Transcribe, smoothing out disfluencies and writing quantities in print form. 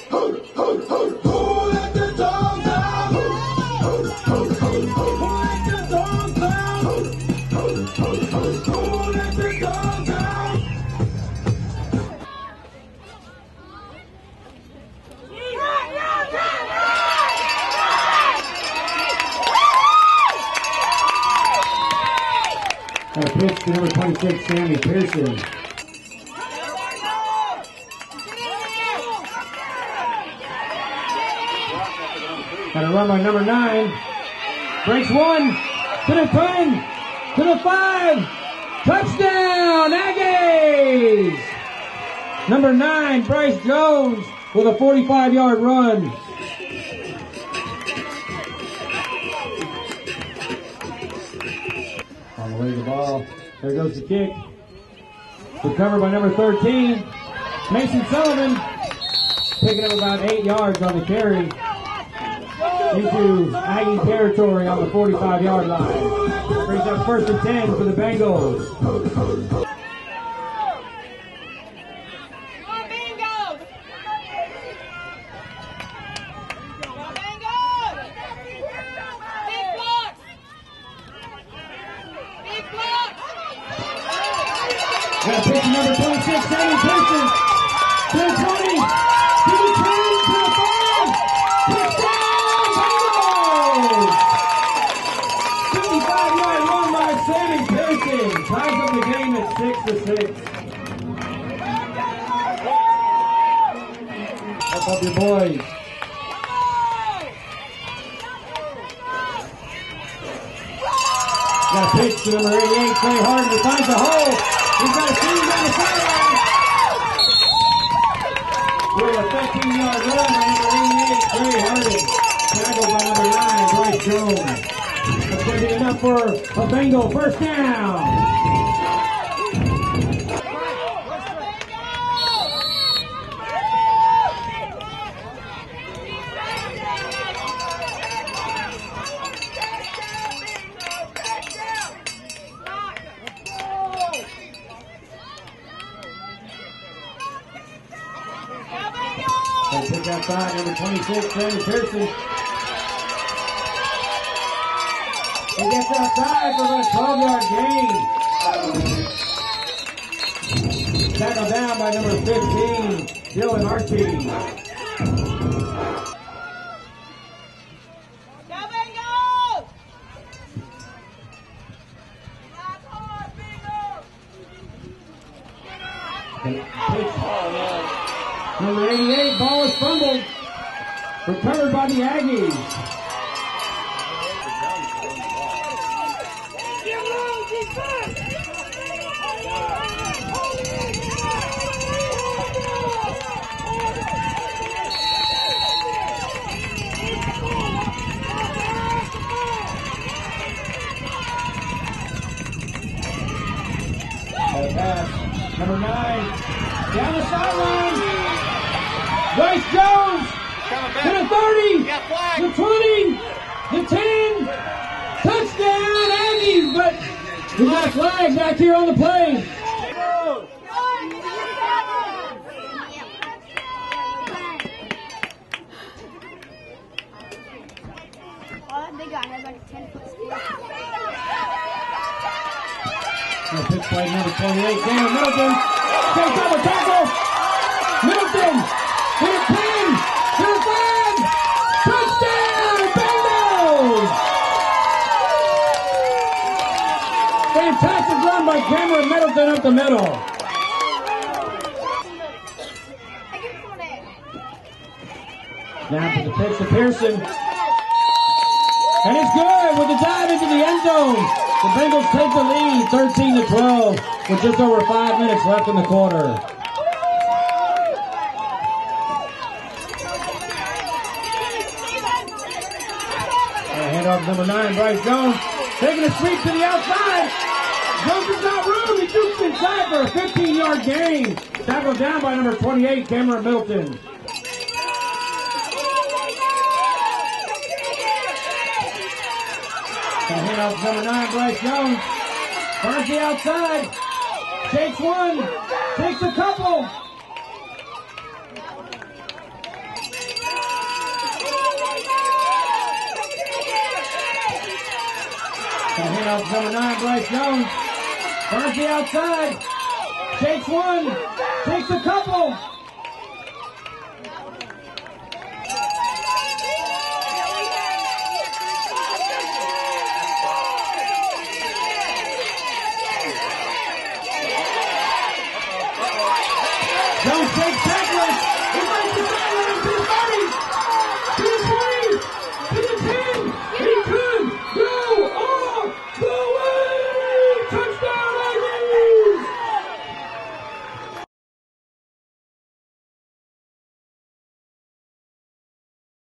A pitch to number 26, Sammy Pearson. Got a run by number 9. Breaks 1 to the 10 to the 5. Touchdown, Aggies! Number 9, Bryce Jones with a 45-yard run. On the way to the ball. There goes the kick. Recovered by number 13, Mason Sullivan. Picking up about 8 yards on the carry. Into Aggie territory on the 45-yard line. Brings up 1st and 10 for the Bengals. Got a pitch to number 26, Sammy Pearson. To the 20, to the 10, to the 5. Touchdown, Bengals! 55-yard run by Sammy Pearson. Ties up the game at 6-6. Help up your boys. Got a pitch to number 88, Trey Harden. He finds the hole. He's got a team down the sideline. With a 15-yard run by number 88, Trey Harden. Tackled by number 9, Bryce Jones. That's going to be enough for a Bengal first down. They pick outside, number 26, Sammy Pearson. He gets outside for a 12-yard gain. Tackled down by number 15, Dylan Archie. Number 88, ball is fumbled. Recovered by the Aggies. Pass. Number 9, down the sideline. Bryce Jones to the 30, the 20, the 10, touchdown Aggies, but we got a flag back here on the play. All that big guy has like a 10-foot speed. Pitch play number 28, Daniel Middleton. Takes up a tackle. Middleton to the 10, to the 5. Touchdown, Bengals! Fantastic run by Cameron Middleton up the middle. Now for the pitch to Pearson. And it's good with the dive into the end zone. The Bengals take the lead 13-12 with just over 5 minutes left in the quarter. Handoff number 9, Bryce Jones. Taking a sweep to the outside. Jones has got room. He shoots inside for a 15-yard gain. Tackled down by number 28, Cameron Middleton. Handoff number 9, Bryce Jones. Finds the outside. Takes one. Takes a couple. out number 9, Bryce Jones. Burns the outside. Takes one. Takes a couple. Jones takes